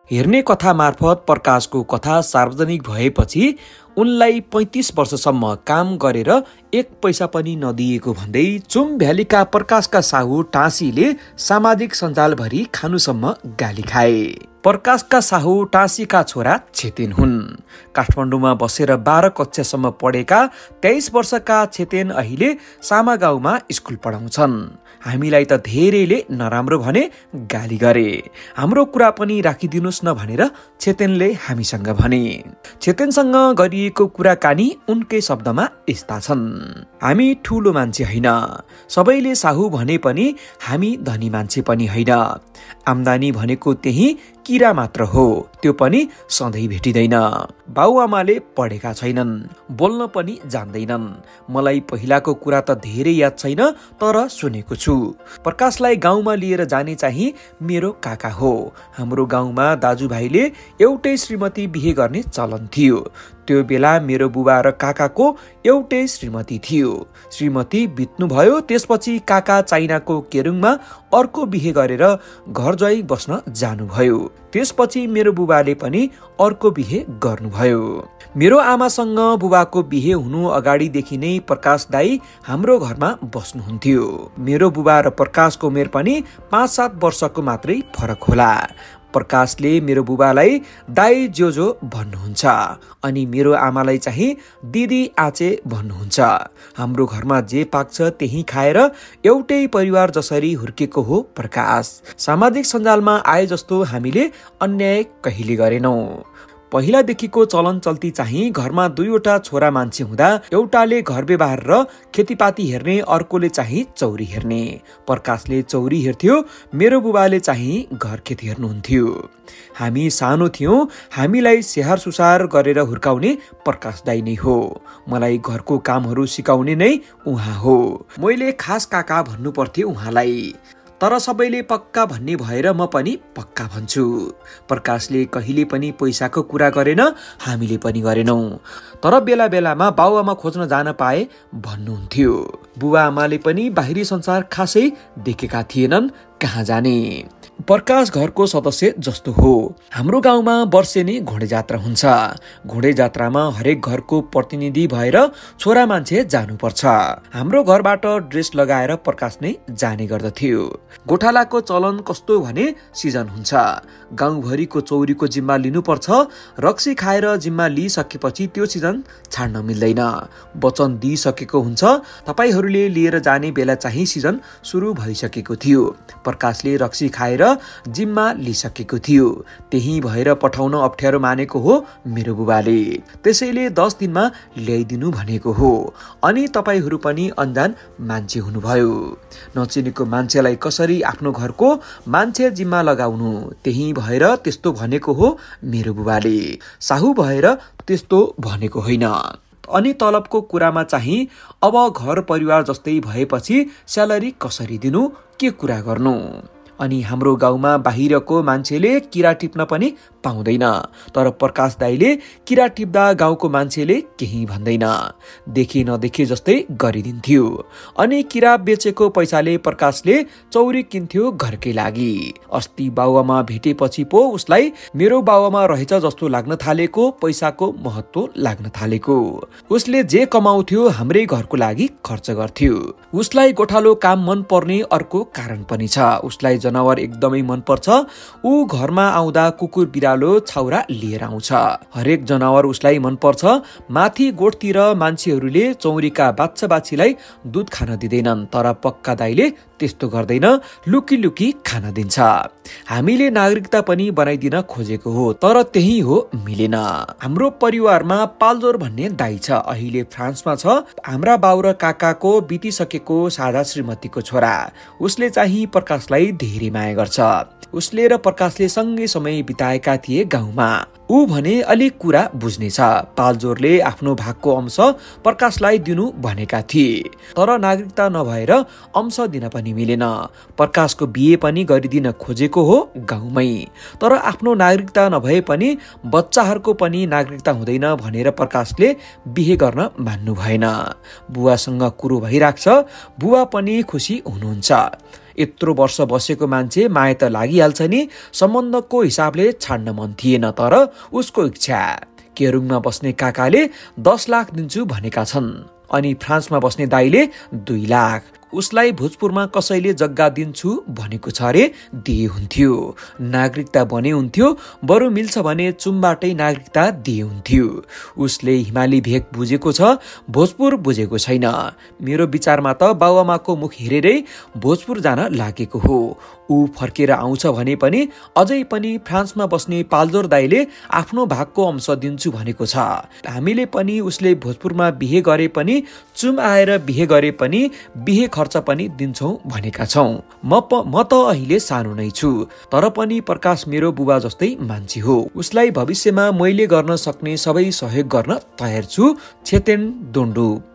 हेर्ने कथा मार्फत प्रकाशको कथा सार्वजनिक भएपछि उनलाई 35 वर्षसम्म काम गरेर एक पैसा पनि नदिएको भन्दै चुम भ्यालीका प्रकाशका साहु टाँसीले सामाजिक सञ्जालभरि खानुसम्म गाली खाए। प्रकाशका साहु टाँसीका छोरा छेतेन हुन्। काठमाडौँमा बसेर 12 कक्षासम्म पढेका 23 वर्षका छेतेन अहिले सामा गाउँमा स्कुल पढाउँछन्। हामीलाई त धेरैले नराम्रो भने गाली गरे, हाम्रो कुरा पनि राखिदिनुस् न भनेर छेतेनले हामीसँग भने। छेतेनसँग गरिएको कुराकानी उनकै शब्दमा यस्ता छन्। हामी ठुलो मान्छे होइन, सबैले साहु भने पनि हामी धनी मान्छे पनि होइन। आम्दानी भनेको त्यही किरा मात्र हो, त्यो पनि सधैँ भेटिँदैन। बाउआमाले पढेका छैनन्, बोल्न पनि जान्दैनन्। मलाई पहिलाको कुरा त धेरै याद छैन, तर सुनेको छु। प्रकाशलाई गाउँमा लिएर जाने चाहिँ मेरो काका हो। हाम्रो गाउँमा दाजुभाइले एउटै श्रीमती बिहे गर्ने चलन थियो। त्यो बेला मेरो बुबा र काकाको एउटै श्रीमती थियो। श्रीमती बित्नुभयो, त्यसपछि काका चाइनाको केरुङमा अर्को बिहे गरेर घर ज्वाइँ बस्न जानुभयो। त्यसपछि मेरो बुबाले पनि अर्को बिहे गर्नुभयो। मेरो आमासँग बुबाको बिहे हुनु अगाडिदेखि नै प्रकाश दाई हाम्रो घरमा बस्नुहुन्थ्यो। मेरो बुबा र प्रकाशको उमेर पनि 5-7 वर्षको मात्रै फरक होला। प्रकाशले मेरो बुबालाई दाई जोजो भन्नुहुन्छ अनि मेरो आमालाई चाहिँ दिदी आचे भन्नुहुन्छ। हाम्रो घरमा जे पाक्छ त्यही खाएर एउटै परिवार जसरी हुर्केको हो प्रकाश। सामाजिक सञ्जालमा आए जस्तो हामीले अन्याय कहिले गरेनौं। पहिलादेखिको चलन चल्ती चाहिँ घरमा 2वटा छोरा मान्छे हुँदा एउटाले घर व्यवहार र खेतीपाती हेर्ने, अर्कोले चाहिँ चौरी हेर्ने। प्रकाशले चौरी हेर्थ्यो, मेरो बुबाले चाहिँ घर खेती हेर्नुहुन्थ्यो। हामी सानो थियौं, हामीलाई स्याहार सुसार गरेर हुर्काउने प्रकाश दाई नै हो। मलाई घरको कामहरू सिकाउने नै उहाँ हो। मैले खास काका भन्नु पर्थ्यो उहाँलाई, तर सबैले पक्का भन्ने भएर म पनि पक्का भन्छु। प्रकाशले कहिले पनि पैसाको कुरा गरेन, हामीले पनि गरेनौं। तर बेला बेलामा बाउआमा खोज्न जान पाए भन्नुहुन्थ्यो। बुबा आमाले पनि बाहिरी संसार खासै देखेका थिएनन्, कहाँ जाने। प्रकाश घरको सदस्य जस्तो हो। हाम्रो गाउँमा वर्षे नै घोडे जात्रा हुन्छ। घोडे जात्रामा हरेक घरको प्रतिनिधि भएर छोरा मान्छे जानुपर्छ। हाम्रो घरबाट ड्रेस लगाएर प्रकाश नै जाने गर्दथ्यो। गोठालाको चलन कस्तो भने सिजन हुन्छ, गाउँभरिको चौरीको जिम्मा लिनुपर्छ। रक्सी खाएर जिम्मा लिइसकेपछि त्यो सिजन छाड्न मिल्दैन। वचन दिइसकेको हुन्छ, तपाईहरूले लिएर जाने बेला चाहिँ सिजन सुरु भइसकेको थियो। प्रकाशले रक्सी खाएर जिम्मा लिइसकेको थियो, त्यही भएर पठाउन अप्ठ्यारो मानेको हो मेरो बुबाले। त्यसैले 10 दिनमा ल्याइदिनु भनेको हो। अनि तपाईहरू पनि अन्जान मान्छे हुनुभयो। नचिनेको मान्छेलाई कसरी आफ्नो घरको मान्छे जिम्मा लगाउनु, त्यही भएर त्यस्तो भनेको हो मेरो बुबाले। साहु भएर त्यस्तो भनेको होइन। अनि तलबको कुरामा चाहिँ अब घर परिवार जस्तै भएपछि स्यालेरी कसरी दिनु, के कुरा गर्नु। अनि हाम्रो गाउँमा बाहिरको मान्छेले किरा टिप्न पनि पाउँदैन, तर प्रकाश दाईले किरा टिप्दा गाउँको मान्छेले केही भन्दैन, देखे नदेखे जस्तै गरिदिन्थ्यो। अनि किरा बेचेको पैसाले प्रकाशले चौरी किन्थ्यो घरकै लागि। अस्ति बाउआमा भेटेपछि पो उसलाई मेरो बाउआमा रहेछ जस्तो लाग्न थालेको, पैसाको महत्व लाग्न थालेको। उसले जे कमाउँथ्यो हाम्रै घरको लागि खर्च गर्थ्यो। उसलाई गोठालो काम मन पर्ने अर्को कारण पनि छ। उसलाई जनावर एकदमै मन पर्छ। ऊ घरमा आउँदा कुकुर बिरालो छाउरा लिएर आउँछ। हरेक जनावर उसलाई मन पर्छ। माथि गोठतिर मान्छेहरूले चौरीका बाछा बाछीलाई दुध खान दिँदैनन्, तर पक्का दाइले त्यस्तो गर्दैन, लुकी लुकी खान दिन्छ। हामीले नागरिकता पनि बनाइदिन खोजेको हो, तर त्यही हो मिलेन। हाम्रो परिवारमा पाल्जोर भन्ने दाइ छ, अहिले फ्रान्समा छ। हाम्रा बाउ र काकाको बितिसकेको साझा श्रीमतीको छोरा। उसले चाहिँ प्रकाशलाई धेरै माया गर्छ। उसले र प्रकाशले सँगै समय बिताएका थिए गाउँमा। ऊ भने अलिक कुरा बुझ्नेछ। पाल्जोरले आफ्नो भागको अंश प्रकाशलाई दिनु भनेका थिए, तर नागरिकता नभएर अंश दिन पनि मिलेन। प्रकाशको बिहे पनि गरिदिन खोजेको हो गाउँमै, तर आफ्नो नागरिकता नभए पनि बच्चाहरूको पनि नागरिकता हुँदैन भनेर प्रकाशले बिहे गर्न मान्नु भएन। बुवासँग कुरो भइराख्छ, बुवा पनि खुसी हुनुहुन्छ। यत्रो वर्ष बसेको मान्छे माया त लागिहाल्छ नि, सम्बन्धको हिसाबले छाड्न मन थिएन तर उसको इच्छा। केरुङमा बस्ने काकाले 10 लाख दिन्छु भनेका छन्, अनि फ्रान्समा बस्ने दाइले 2 लाख। उसलाई भोजपुरमा कसैले जग्गा दिन्छु भनेको छ अरे, दिए हुन्थ्यो। नागरिकता बने हुन्थ्यो, बरु मिल्छ भने चुमबाटै नागरिकता दिए हुन्थ्यो। उसले हिमाली भेग बुझेको छ, भोजपुर बुझेको छैन। मेरो विचारमा त बाबुआमाको मुख हेरेरै भोजपुर जान लागेको हो। ऊ फर्केर आउँछ भने पनि अझै पनि फ्रान्समा बस्ने पाल्जोर दाइले आफ्नो भागको अंश दिन्छु भनेको छ। हामीले पनि उसले भोजपुरमा बिहे गरे पनि, चुम आएर बिहे गरे पनि, बिहे खर्च पनि दिन्छौं भनेका छौं। म त अहिले सानो नै छु, तर पनि प्रकाश मेरो बुबा जस्तै मान्छे हो। उसलाई भविष्यमा मैले गर्न सक्ने सबै सहयोग गर्न तयार छु। छेतेन दोन्डु।